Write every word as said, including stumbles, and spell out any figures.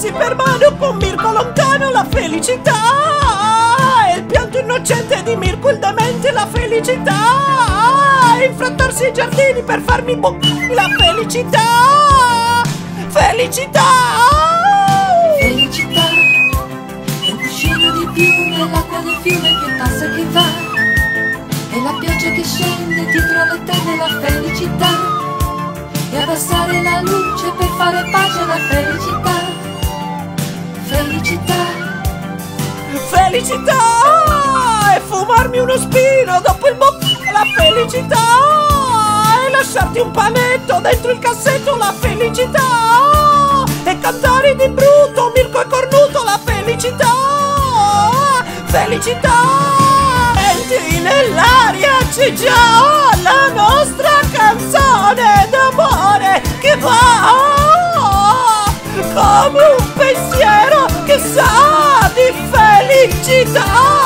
baciarsi per mano con Mirko lontano, la felicità. E il pianto innocente di Mirko il demente, la felicità. E infrattarsi ai giardini per farmi bu... la felicità. Felicità. Felicità è un cuscino di piume, l'acqua del fiume che passa e che va, e la pioggia che scende dietro le tende, la felicità. E abbassare la luce per fare pace alla felicità. Felicità. Felicità. E fumarmi uno spino dopo il bo... la felicità. E lasciarti un panetto dentro il cassetto, la felicità. E cantare di brutto Mirko è cornuto, la felicità. Felicità. Entri nell'aria, c'è già la nostra canzone d'amore che va come un pensiero che sa di felicità.